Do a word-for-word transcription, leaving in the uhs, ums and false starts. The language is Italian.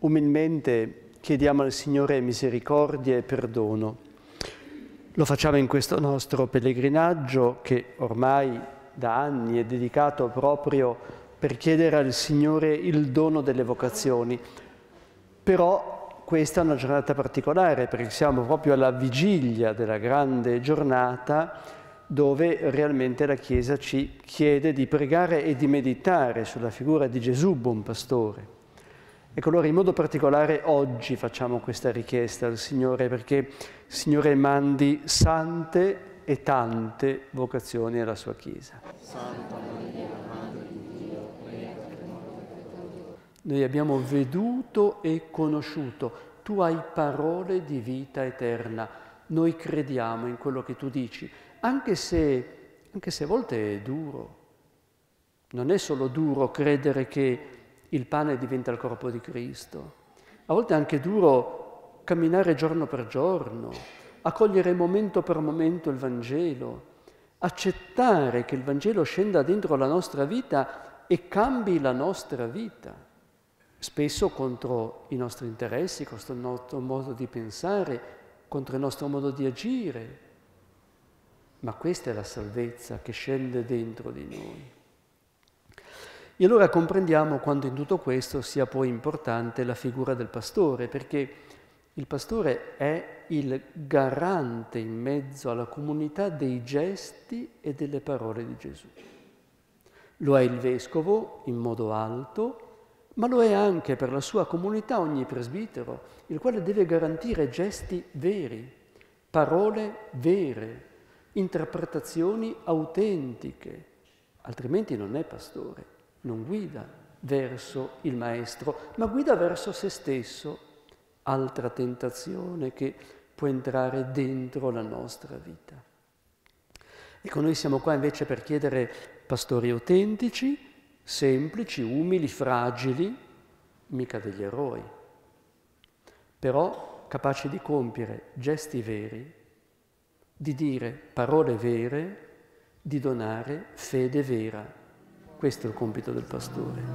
umilmente chiediamo al Signore misericordia e perdono. Lo facciamo in questo nostro pellegrinaggio che ormai da anni è dedicato proprio per chiedere al Signore il dono delle vocazioni. Però questa è una giornata particolare perché siamo proprio alla vigilia della grande giornata dove realmente la Chiesa ci chiede di pregare e di meditare sulla figura di Gesù, buon pastore. Ecco, allora in modo particolare oggi facciamo questa richiesta al Signore perché il Signore mandi sante e tante vocazioni alla sua Chiesa. Santa Maria, Madre di Dio, prega per noi peccatori. Noi abbiamo veduto e conosciuto, tu hai parole di vita eterna, noi crediamo in quello che tu dici, anche se, anche se a volte è duro. Non è solo duro credere che il pane diventa il corpo di Cristo. A volte è anche duro camminare giorno per giorno, accogliere momento per momento il Vangelo, accettare che il Vangelo scenda dentro la nostra vita e cambi la nostra vita, spesso contro i nostri interessi, contro il nostro modo di pensare, contro il nostro modo di agire. Ma questa è la salvezza che scende dentro di noi. E allora comprendiamo quanto in tutto questo sia poi importante la figura del pastore, perché il pastore è il garante in mezzo alla comunità dei gesti e delle parole di Gesù. Lo è il vescovo in modo alto, ma lo è anche per la sua comunità ogni presbitero, il quale deve garantire gesti veri, parole vere, interpretazioni autentiche, altrimenti non è pastore. Non guida verso il Maestro, ma guida verso se stesso, altra tentazione che può entrare dentro la nostra vita. Ecco, noi siamo qua invece per chiedere pastori autentici, semplici, umili, fragili, mica degli eroi, però capaci di compiere gesti veri, di dire parole vere, di donare fede vera. Questo è il compito del pastore.